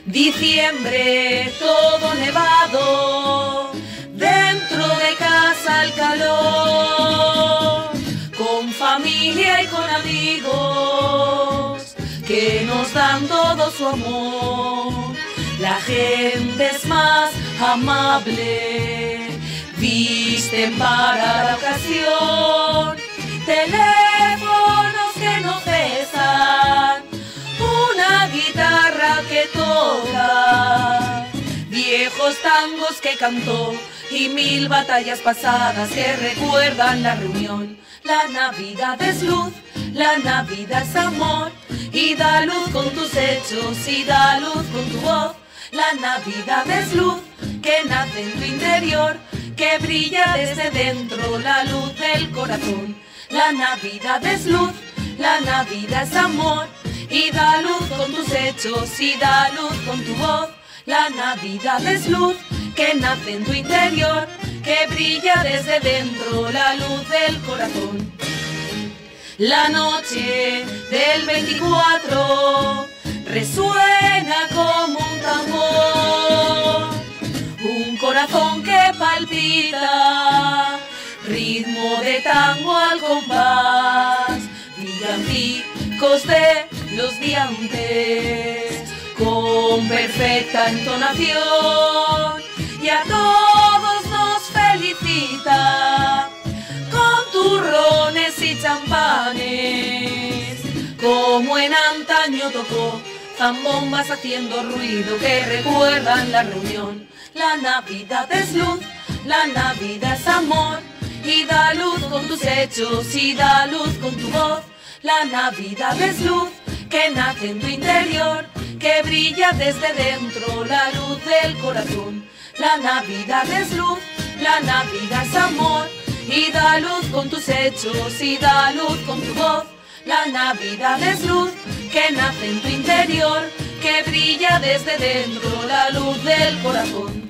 Diciembre, todo nevado, dentro de casa el calor, con familia y con amigos que nos dan todo su amor. La gente es más amable, visten para la ocasión, teléfonos que no cesan, una guitarra que toca, viejos tangos que cantó y 1000 batallas pasadas que recuerdan la reunión. La Navidad es luz, la Navidad es amor, y da luz con tus hechos y da luz con tu voz. La Navidad es luz que nace en tu interior, que brilla desde dentro, la luz del corazón. La Navidad es luz, la Navidad es amor, y da luz con tus hechos y da luz con tu voz. La Navidad es luz que nace en tu interior, que brilla desde dentro, la luz del corazón. La noche del 24 resuena como un tambor, un corazón que palpita, ritmo de tango al compás, villancicos de los de antes, con perfecta entonación, y a todos nos felicita, con turrones y champanes, como en antaño tocó, zambombas haciendo ruido que recuerdan la reunión. La Navidad es luz, la Navidad es amor, y da luz con tus hechos y da luz con tu voz. La Navidad es luz que nace en tu interior, que brilla desde dentro, la luz del corazón. La Navidad es luz, la Navidad es amor, y da luz con tus hechos y da luz con tu voz. La Navidad es luz que nace en tu interior, que brilla desde dentro, la luz del corazón.